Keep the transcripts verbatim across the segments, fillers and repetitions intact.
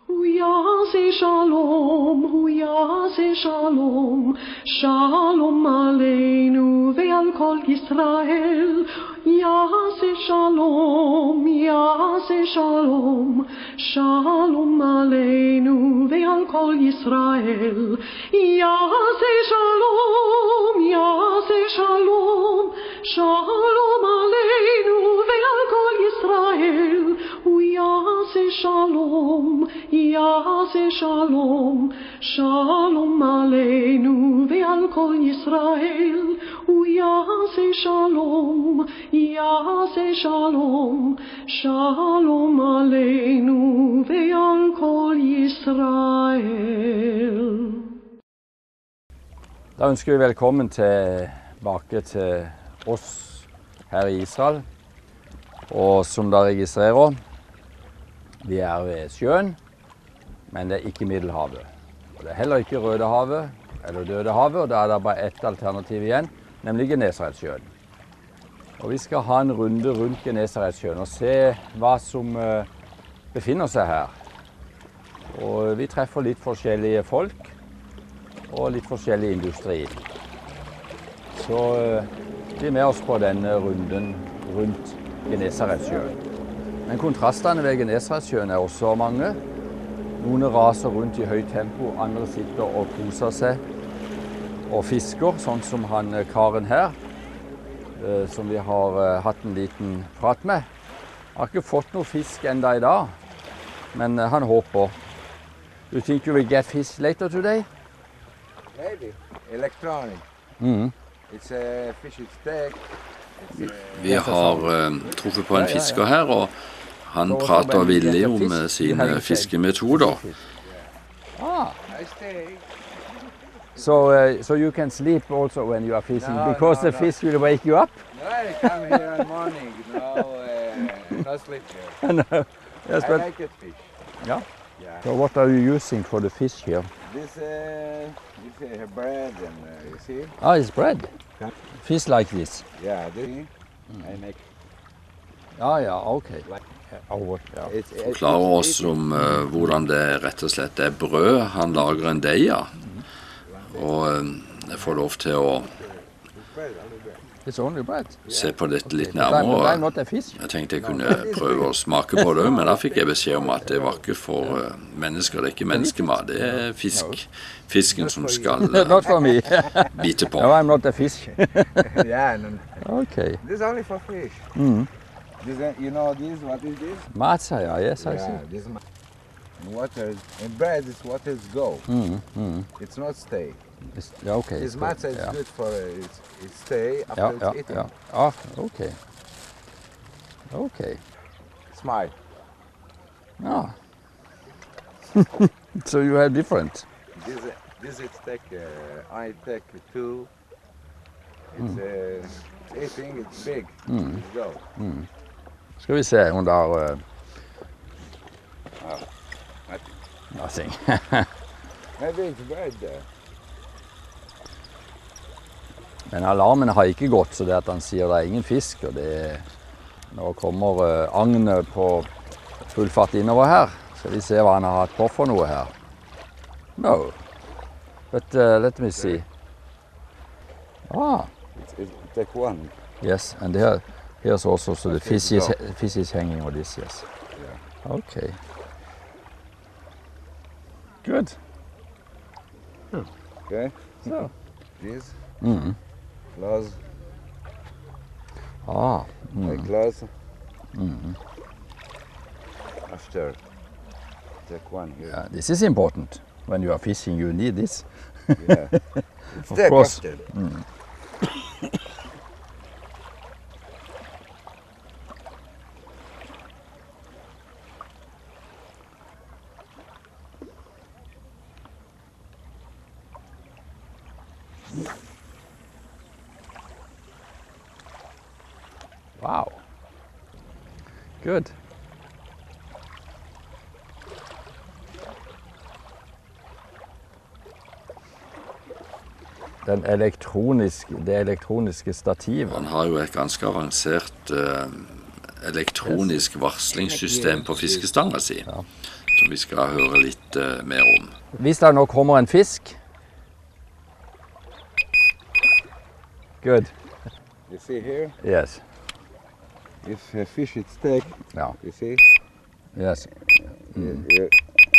Yase shalom, hu yase shalom, shalom aleinu ve'al kol Yisrael. Yase shalom, yase shalom, shalom aleinu ve'al kol Yisrael. Yase shalom, yase shalom, shalom aleinu ve'al kol Yisrael. Yase shalom, yase shalom, shalom aleinu ve'al kol Yisrael. Yase shalom, yase shalom, shalom aleinu ve'al kol Yisrael. Da ønsker vi velkommen tilbake til oss her i Israel. Og som dere registrerer, vi er ved sjøen, men det er ikke Middelhavet. Og det er heller ikke Rødehavet eller Dødehavet, og da er det bare ett alternativ igjen, nemlig Genesaretsjøen. Og vi skal ha en runde rundt Genesaretsjøen og se hva som befinner seg her. Og vi treffer litt forskjellige folk og litt forskjellig industri. Så bli med oss på denne runden rundt Genesaretsjøen. Men kontrastene ved Genesaretsjøen er også mange. Noen raser rundt i høyt tempo, andre sitter og koser seg og fisker, sånn som han karen her, som vi har hatt en liten prat med. Han har ikke fått noe fisk enda i dag, men han håper. You think you will get fish later today? Maybe. Electronic. Mm. It's a fish steak. Vi har uh, truffet på en fisker her, og han prater villig om sine fiskemetoder. Ah. I stay. So, uh, so you can sleep also when you are fishing, No, because no, the no. fish will wake you up? No, I come here in the morning. No, uh, no sleep here. No. Yes, I but, like it fish. yeah. Yeah. So what are you using for the fish here? This, uh, this uh, bread and uh, you see? Ah, it's bread. Yeah. Fish like this. Yeah, this I make. Ah, ja, okay. Over, ja. It's, it's, Forklarer oss om uh, hvordan det rett og slett er brød han lager en deig av. Og uh, jeg får lov til å It's only bread. se på dette litt But I'm, but I'm nærmere. not a fish. Jeg tenkte jeg kunne prøve å smake på det, men da fikk jeg beskjed om at det var ikke for uh, mennesker, det er ikke menneskemat, det er fisk. Fisken som skal uh, Not for me. bite på. No, I'm not a fish. yeah, no, no. Okay. This is only for fish. Mm. This, uh, you know this? What is this? Matzah, yeah, yes, I yeah, see. this is ma- water. And bread is water go. Mm, mm. It's not stay. It's, yeah, okay. This it's matzah is yeah. good for uh, it's, it's stay after Yeah, it's yeah, eaten. yeah. Ah, okay. Okay. Smile. Ah. So you have different. This uh, this is take uh, I take two. It's uh, eating. It's big. Mm. Let's go. Mm. Skal vi se om det er uh, Oh, nothing. maybe it's bread there. Men alarmen har ikke gått, så det at han sier det er ingen fisk, og det nå kommer uh, agnet på full fart innover her. Skal vi se hva han har hatt på for noe her. No. But uh, let me see. Ah, It's, it's, take one. yes, and here, here's also, so the Okay, fish is, go. fish is hanging on this, yes. Yeah. Okay. Good. Okay. So. This Mm. close. Ah. I Mm. close. Mm. After. Take one here. Yeah, this is important. When you are fishing, you need this. Yeah. Of Take course. after. Mm. Wow. Good. Den elektroniske, det elektroniske stativet. Han har jo et ganske avansert eh, elektronisk varslingssystem på fiskestanga si. som vi skal høre litt uh, mer om. Hvis det nå kommer en fisk. Good. You see here, Yes. if a fish is stuck, Yeah. you see, Yes. you, you,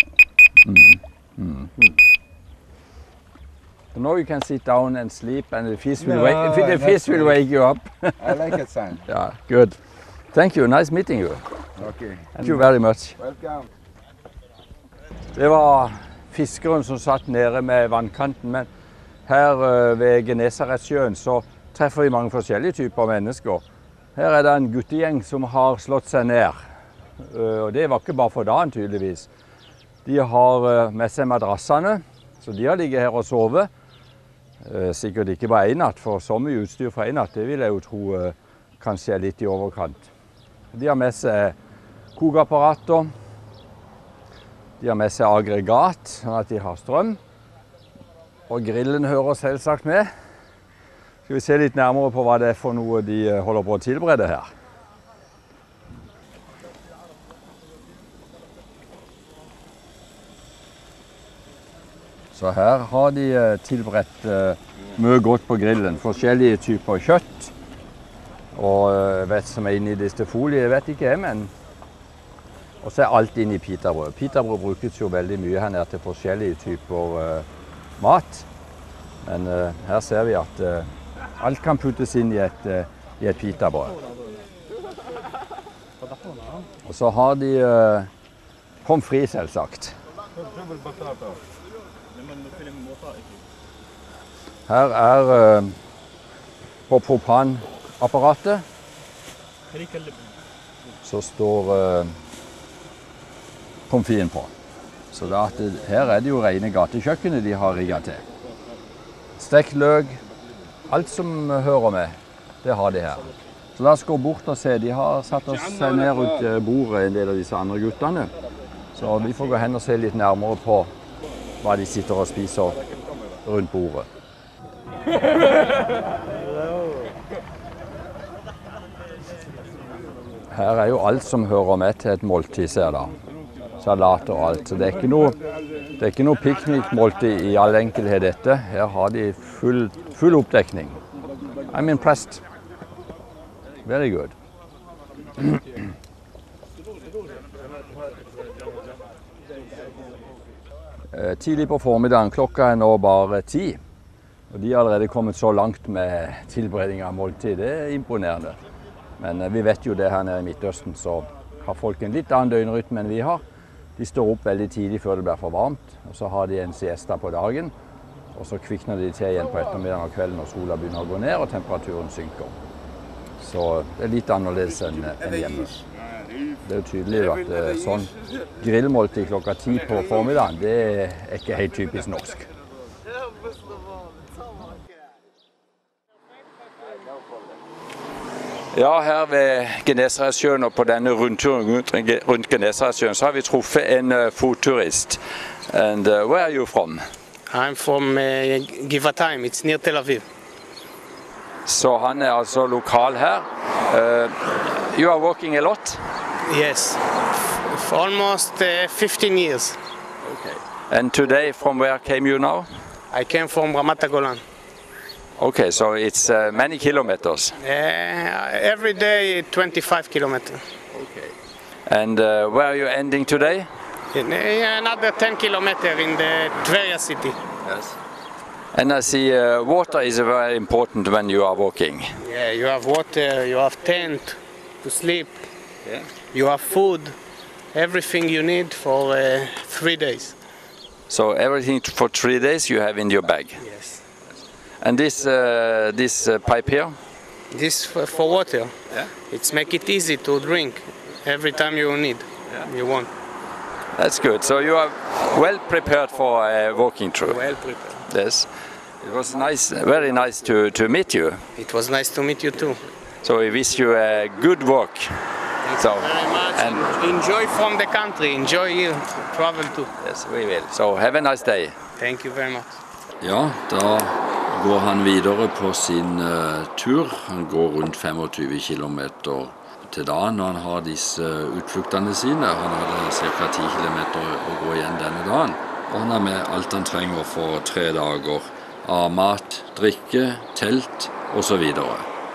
So now you can sit down and sleep, and the fish will No, wake. The that's fish will nice. wake you up. I like it, son. Yeah. Good. Thank you. Nice meeting you. Okay. Thank you very much. Welcome. Det var fiskeren som satt nede med vannkanten, men her øh, ved Genesaretsjøen så treffer vi mange forskjellige typer mennesker. Her er det en guttegjeng som har slått seg ned, øh, og det var ikke bare for dagen tydeligvis. De har øh, med seg madrassene, så de har ligget her og sovet. Øh, sikkert ikke bare en natt, for så mye utstyr for en natt, det vil jeg jo tro øh, kanskje er litt i overkant. De har med seg kokeapparater. De har med seg aggregat, sånn at de har strøm. Og grillen hører selvsagt med. Skal vi se litt nærmere på hva det er for noe de holder på å tilberede her. Så her har de tilberedt mye godt på grillen. Forskjellige typer kjøtt. Og vet som er inne i disse folie, vet ikke jeg, men og så er alt inn i pitabrød. Pitabrød brukes jo veldig mye her nede til forskjellige typer uh, mat. Men uh, her ser vi at uh, alt kan puttes inn i et, uh, i et pitabrød. Og så har de uh, pommes frites, selvsagt. Her er uh, på propanapparatet så står uh, pomfien på. Så da at det, her er det jo rene gatekjøkkenet de har rigget til. Stekt løk, alt som hører med, det har de her. Så la oss gå bort og se. De har satt oss ned rundt bordet, en del av disse andre guttene. Så vi får gå hen og se litt nærmere på hva de sitter og spiser rundt bordet. Her er jo alt som hører med til et måltid, ser da. Salat og alt. Så det er ikke noe, det er ikke noe piknikmåltid i all enkelhet dette. Her har de full, full oppdekning. I'm impressed. Very good. Tidlig på formiddagen, klokka er nå bare ti. Og de har allerede kommet så langt med tilberedning av måltid. Det er imponerende. Men vi vet jo det her nede i Midtøsten, så har folk en litt annen døgnrytme enn vi har. De står opp veldig tidlig før det blir for varmt, og så har de en siesta på dagen. Og så kvikner de til igjen på ettermiddagen og kvelden når sola begynner å gå ned og temperaturen synker. Så det er litt annerledes enn enn hjemme. Det er jo tydelig at eh, sånn grillmåltid klokka ti på formiddagen, det er ikke helt typisk norsk. Ja, her ved Genesaretsjøen og på denne rundturen rundt Genesaretsjøen så har vi truffet en uh, fotturist. And uh, where are you from? I'm from uh, Givatayim, it's near Tel Aviv. Så han er altså lokal her. Uh, you are walking a lot? Yes, for almost uh, fifteen years. Okay. And today, from where came you now? I came from Ramat HaGolan. Okay, so it's uh, many kilometers. Uh, every day, twenty-five kilometers. Okay. And uh, where are you ending today? In, uh, another ten kilometers in the Tveria city. Yes. And I see uh, water is very important when you are walking. Yeah, you have water, you have tent to sleep, Yeah. you have food, everything you need for uh, three days. So everything for three days you have in your bag. Yes. And this uh, this uh, pipe here? This for, for water. Yeah. It's make it easy to drink every time you need, Yeah. you want. That's good. So you are well prepared for uh, walking through. Well prepared. Yes. It was nice, very nice to, to meet you. It was nice to meet you too. So we wish you a good walk. Thank So, you very much. and- En- enjoy from the country. Enjoy here. Travel too. Yes, we will. So have a nice day. Thank you very much. Ja, da går han videre på sin uh, tur. Han går rundt tjuefem kilometer til dagen når han har disse utfluktene sine. Han hadde ca. ti kilometer å gå igjen denne dagen. Og han har med alt han trenger for tre dager av mat, drikke, telt og så videre.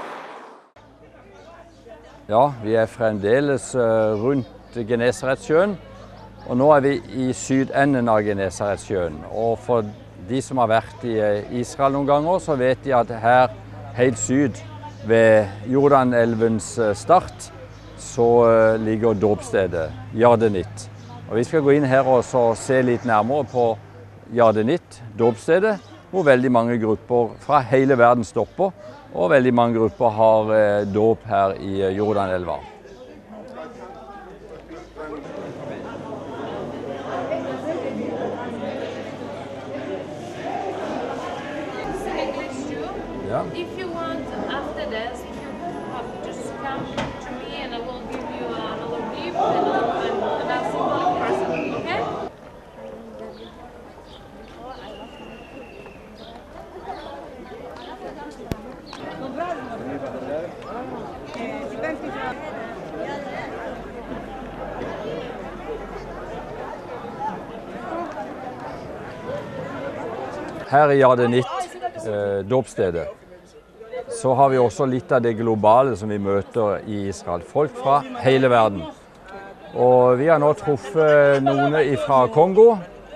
Ja, vi er fremdeles rundt Genesaretsjøen, og nå er vi i sydenden av Genesaretsjøen. Og for de som har vært i Israel noen ganger, så vet de at her helt syd ved Jordanelvens start, så ligger dåpsstedet Yardenit. Og vi skal gå inn her og se litt nærmere på Yardenit, dåpsstedet, hvor veldig mange grupper fra hele verden stopper, og veldig mange grupper har eh, dåp her i Jordanelva. Ja. If you want after this, if you have just come to me and I will give you another gift and I'll, and I'll symbolic person, okay? Her i Yardenit, eh, dåpsstedet, så har vi også litt av det globale som vi møter i Israel. Folk fra hele verden. Og vi har nå truffet noen fra Kongo,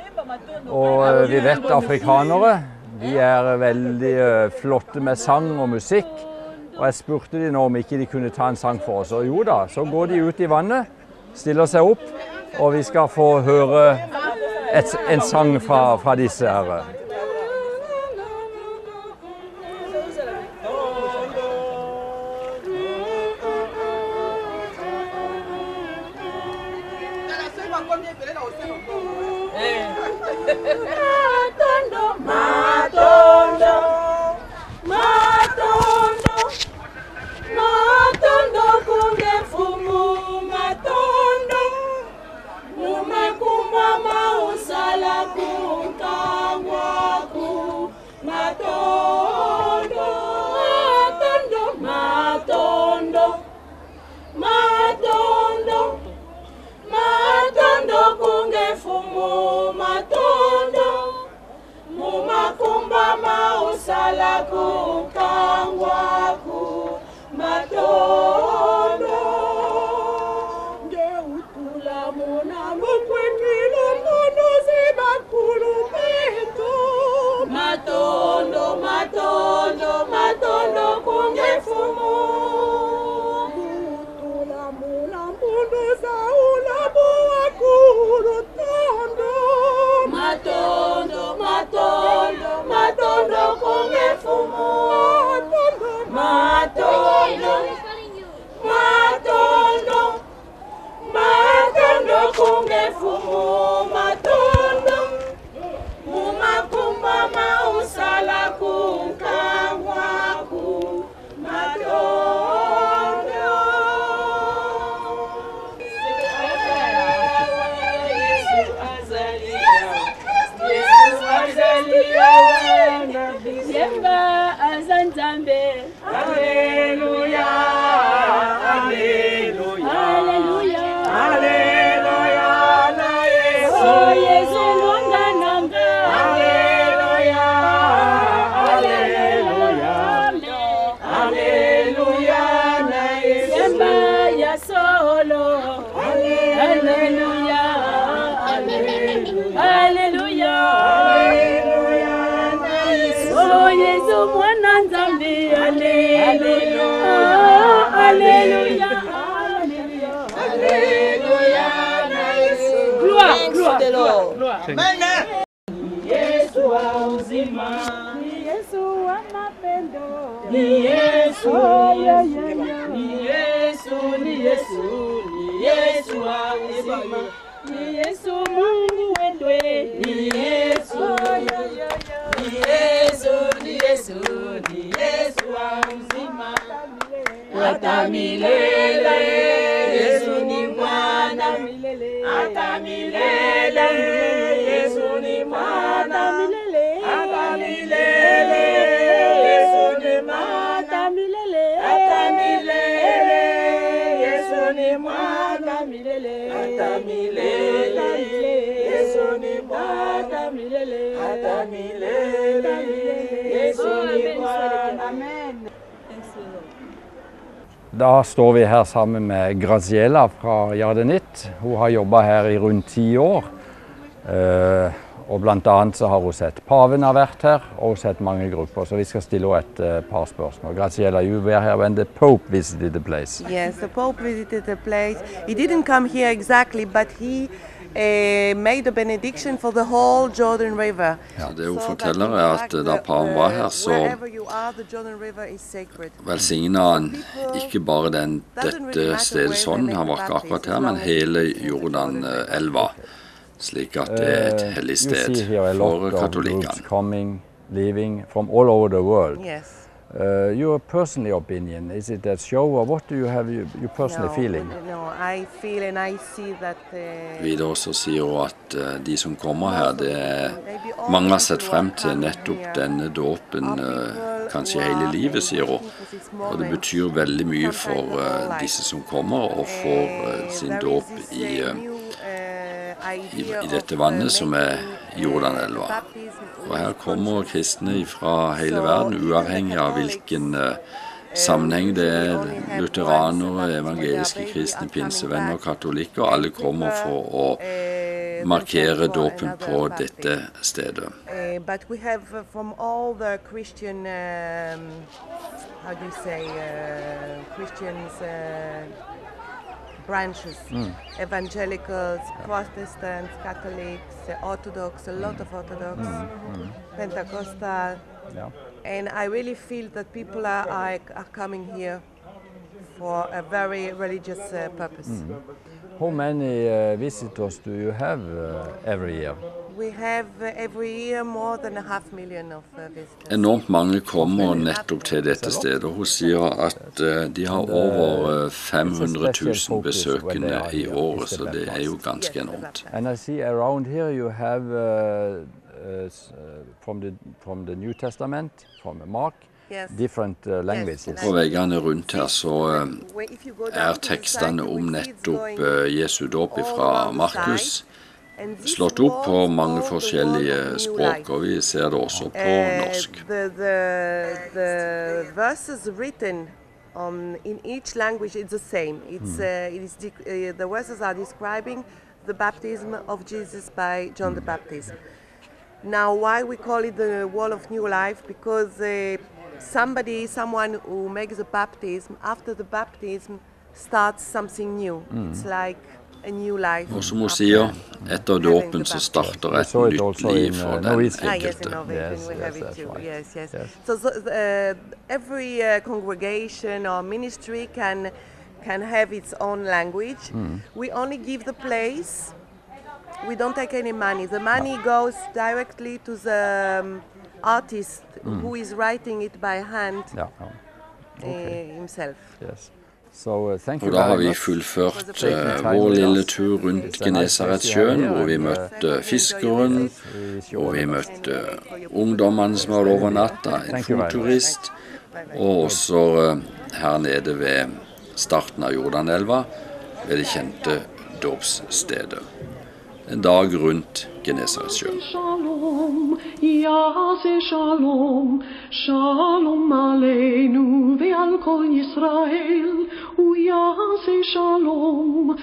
og vi vet afrikanere. De er veldig flotte med sang og musikk. Og jeg spurte de nå om ikke de kunne ta en sang for oss. Og jo da, så går de ut i vannet, stiller seg opp, og vi skal få høre et, en sang fra, fra disse her. Yesu ni mwana milele, hata milele. Da står vi her sammen med Graziella fra Jardenit. Hun har jobbet her i rundt ti år. Uh, og blant annet så har hun sett paven har vært her, og hun sett mange grupper. Så vi skal stille henne et uh, par spørsmål. Graziella, you were here when the Pope visited the place. Yes, the Pope visited the place. He didn't come here exactly, but he uh, made a benediction for the whole Jordan River. Ja, det hun forteller er at da paven var her, så velsignet han ikke bare den, dette stedet sånn, han var ikke akkurat her, men hele Jordan-elva. Slik at det er et hellig sted for katolikkene. Coming, leaving from all over the world. Yes. Uh, your personal opinion, is it that show, or what do you have your, your personal no, feeling? No, I feel and I see that... Uh, Videre så sier hun at uh, de som kommer her, det er mange har sett frem til nettopp denne dåpen, uh, kanskje hele livet, sier hun. Og det betyr veldig mye for uh, disse som kommer og får uh, sin dåp i... Uh, I, i dette vannet som er Jordanelva. Og her kommer kristne fra hele verden, uavhengig av hvilken uh, sammenheng det er. Lutheranere, evangeliske kristne, pinsevenner, katolikker, alle kommer for å markere dåpen på dette stedet. Uh, but we have uh, from all the Christian, um, how do you say, uh, Christians, uh, branches, mm. Evangelicals, Protestants, Catholics, uh, Orthodox, a lot of Orthodox, mm. Mm. Pentecostal, yeah. And I really feel that people are, are, are coming here for a very religious uh, purpose. Mm. How many uh, visitors do you have uh, every year? We have uh, every year more than a half million of uh, visitors. Enormt mange kommer nettopp til dette stedet. Hun sier at uh, de har over uh, fem hundre tusen besøkende i året, så det er jo ganske enormt. And I see around here you have uh, uh, from the from the New Testament, from Mark, different uh, languages. På veggene rundt her så uh, er tekstene om nettopp uh, Jesu dåp fra Markus slått opp på mange forskjellige språk, og vi ser det også på norsk. Uh, the, the, the verses written um, in each language is the same. It's, uh, it is uh, the verses are describing the baptism of Jesus by John the Baptist. Now, why we call it the Wall of New Life? Because uh, somebody, someone who makes a baptism, after the baptism starts something new. Mm. It's like a new life. Og som hun sier, etter dåpen så starter et nytt liv for den enkelte. Yes, yes, yes, yes. So, so uh, every uh, congregation or ministry can can have its own language. Mm. We only give the place. We don't take any money. The money goes directly to the um, artist mm. who is writing it by hand yeah. okay. uh, himself. Yes. So, uh, thank you og da har vi fullført uh, vår lille tur rundt Genesaretsjøen, hvor vi møtte fiskeren, hvor vi møtte uh, ungdommene som var over natta, en fotturist, og også uh, her nede ved starten av Jordanelva, ved det kjente dåpsstedet. En dag rundt Genesaretsjøen. Shalom, Yase Shalom, Shalom Aleinu ve'al kol Yisrael, Yase Shalom,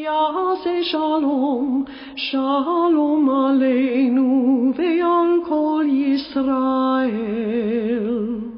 Yase Shalom, Shalom Aleinu ve'al kol Yisrael.